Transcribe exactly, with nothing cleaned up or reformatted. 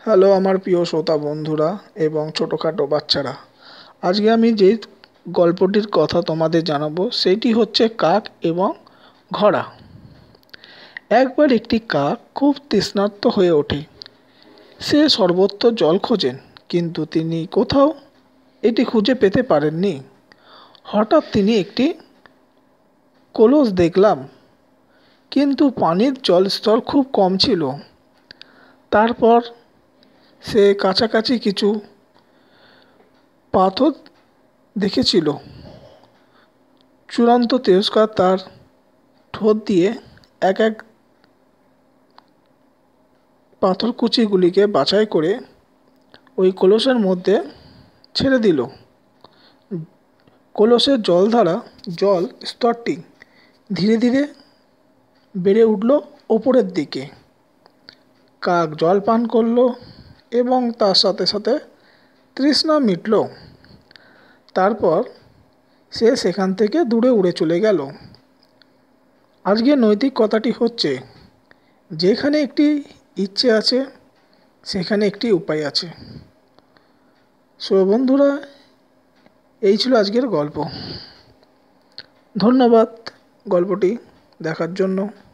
Hello আমার প্রিয় শ্রোতা বন্ধুরা এবং ছোটোখাটো বাচ্চারা, আজকে আমি যে গল্পটির কথা তোমাদের জানাবো সেটি হচ্ছে কাক এবং ঘোড়া। একবার একটি কাক খুব তৃষ্ণার্ত হয়ে ওঠে। সে সর্বত্র জল খোঁজেন, কিন্তু তিনি কোথাও এটি খুঁজে পেতে পারেননি। হঠাৎ তিনি একটি কলস দেখলাম, কিন্তু পানির জল স্তর খুব কম ছিল। তারপর সে কাছাকাছি কিছু পাথর দেখেছিল। চূড়ান্ত তিরস্কার তার ঠোঁট দিয়ে এক এক পাথরকুচিগুলিকে বাছাই করে ওই কলসের মধ্যে ছেড়ে দিল। কলসের জলধারা জল স্তরটি ধীরে ধীরে বেড়ে উঠল ওপরের দিকে। কাক জল পান করল এবং তার সাথে সাথে তৃষ্ণা মিটল। তারপর সে সেখান থেকে দূরে উড়ে চলে গেল। আজকে নৈতিক কথাটি হচ্ছে, যেখানে একটি ইচ্ছে আছে সেখানে একটি উপায় আছে। সো বন্ধুরা, এই ছিল আজকের গল্প। ধন্যবাদ গল্পটি দেখার জন্য।